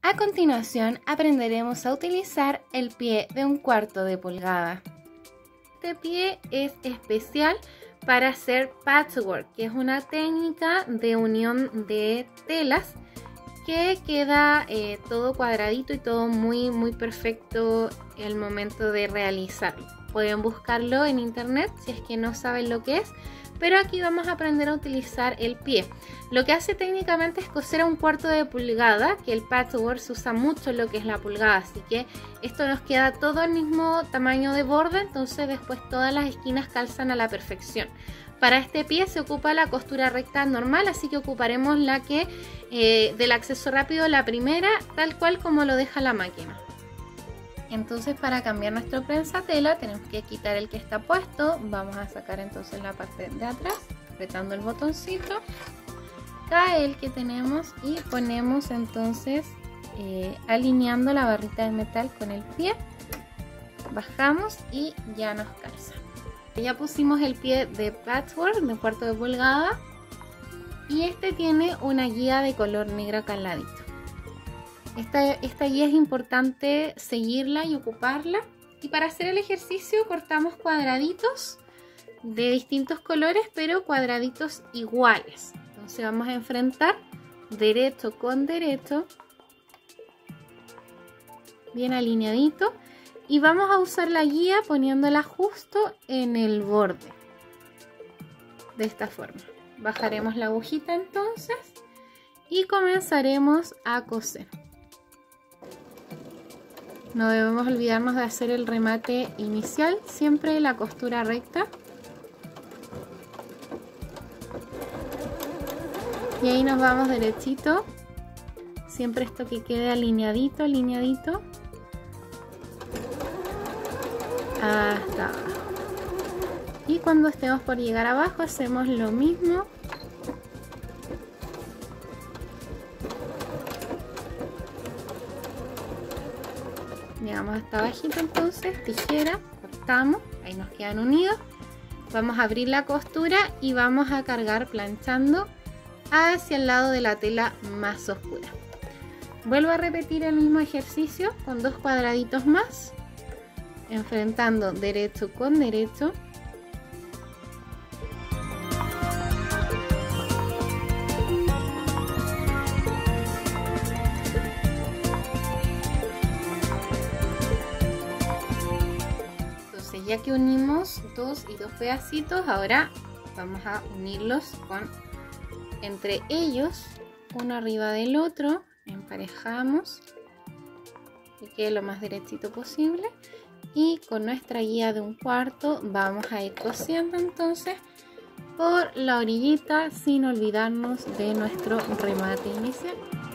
A continuación aprenderemos a utilizar el pie de 1/4 de pulgada. Este pie es especial para hacer patchwork, que es una técnica de unión de telas que queda todo cuadradito y todo muy perfecto el momento de realizarlo. Pueden buscarlo en internet si es que no saben lo que es, pero aquí vamos a aprender a utilizar el pie. Lo que hace técnicamente es coser a 1/4 de pulgada, que el patchwork se usa mucho en lo que es la pulgada, así que esto nos queda todo el mismo tamaño de borde, entonces después todas las esquinas calzan a la perfección. Para este pie se ocupa la costura recta normal, así que ocuparemos la que del acceso rápido, la primera, tal cual como lo deja la máquina. Entonces, para cambiar nuestro prensatela tenemos que quitar el que está puesto. Vamos a sacar entonces la parte de atrás, apretando el botoncito, cae el que tenemos y ponemos entonces alineando la barrita de metal con el pie, bajamos y ya nos calza. Ya pusimos el pie de patchwork de 1/4 de pulgada y este tiene una guía de color negro caladito. Esta guía es importante seguirla y ocuparla. Y para hacer el ejercicio cortamos cuadraditos de distintos colores, pero cuadraditos iguales. Entonces vamos a enfrentar derecho con derecho, bien alineadito. Y vamos a usar la guía poniéndola justo en el borde. De esta forma. Bajaremos la agujita entonces y comenzaremos a coser. No debemos olvidarnos de hacer el remate inicial, siempre la costura recta. Y ahí nos vamos derechito. Siempre esto que quede alineadito, alineadito. Hasta abajo. Y cuando estemos por llegar abajo hacemos lo mismo. Llegamos hasta abajito entonces, tijera, cortamos, ahí nos quedan unidos. Vamos a abrir la costura y vamos a cargar planchando hacia el lado de la tela más oscura. Vuelvo a repetir el mismo ejercicio con 2 cuadraditos más, enfrentando derecho con derecho. Ya que unimos 2 y 2 pedacitos, ahora vamos a unirlos entre ellos, uno arriba del otro, emparejamos que quede lo más derechito posible y con nuestra guía de 1/4 vamos a ir cosiendo entonces por la orillita sin olvidarnos de nuestro remate inicial.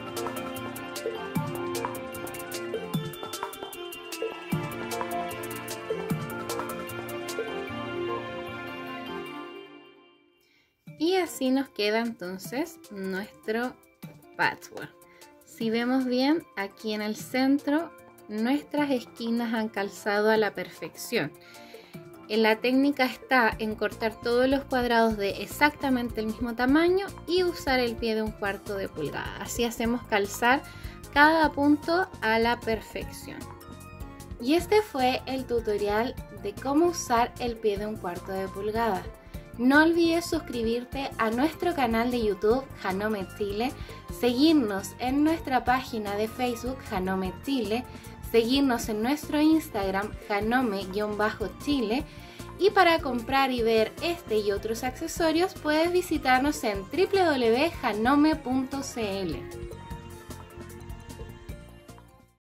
Y así nos queda entonces nuestro patchwork. Si vemos bien, aquí en el centro nuestras esquinas han calzado a la perfección. La técnica está en cortar todos los cuadrados de exactamente el mismo tamaño y usar el pie de 1/4 de pulgada. Así hacemos calzar cada punto a la perfección. Y este fue el tutorial de cómo usar el pie de 1/4 de pulgada. No olvides suscribirte a nuestro canal de YouTube Janome Chile, seguirnos en nuestra página de Facebook Janome Chile, seguirnos en nuestro Instagram Janome_Chile y para comprar y ver este y otros accesorios puedes visitarnos en www.janome.cl.